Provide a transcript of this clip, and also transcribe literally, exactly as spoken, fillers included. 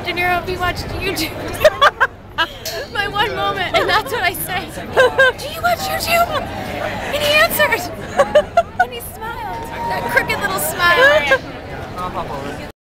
De Niro if he watched YouTube. My one moment, and that's what I said. Do you watch YouTube? And he answered.